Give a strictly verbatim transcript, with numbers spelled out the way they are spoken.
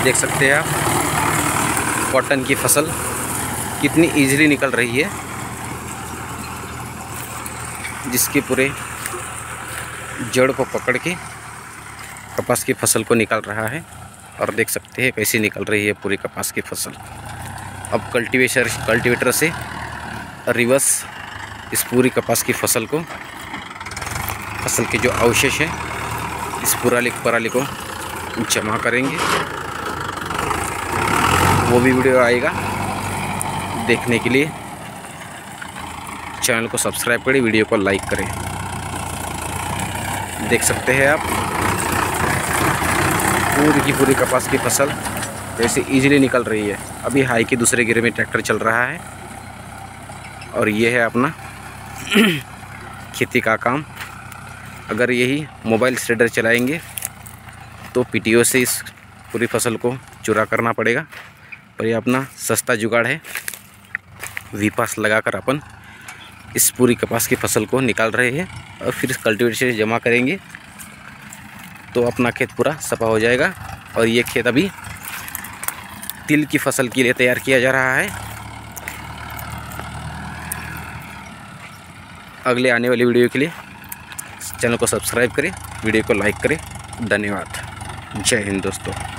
देख सकते हैं आप कॉटन की फसल कितनी इजीली निकल रही है, जिसके पूरे जड़ को पकड़ के कपास की फसल को निकाल रहा है। और देख सकते हैं कैसी निकल रही है पूरी कपास की फसल। अब कल्टीवेटर कल्टीवेटर से रिवर्स इस पूरी कपास की फसल को, फसल के जो अवशेष है इस पुराली पराली को जमा करेंगे। वो भी वीडियो आएगा देखने के लिए। चैनल को सब्सक्राइब करें, वीडियो को लाइक करें। देख सकते हैं आप पूरी की पूरी कपास की फसल कैसे इजीली निकल रही है। अभी हाई के दूसरे गिरे में ट्रैक्टर चल रहा है और ये है अपना खेती का काम। अगर यही मोबाइल श्रेडर चलाएंगे तो पीटीओ से इस पूरी फसल को चुरा करना पड़ेगा, पर ये अपना सस्ता जुगाड़ है। वीपास लगाकर अपन इस पूरी कपास की फसल को निकाल रहे हैं और फिर कल्टीवेटर से जमा करेंगे तो अपना खेत पूरा सफा हो जाएगा। और ये खेत अभी तिल की फसल के लिए तैयार किया जा रहा है। अगले आने वाली वीडियो के लिए चैनल को सब्सक्राइब करें, वीडियो को लाइक करें। धन्यवाद। जय हिंद दोस्तों।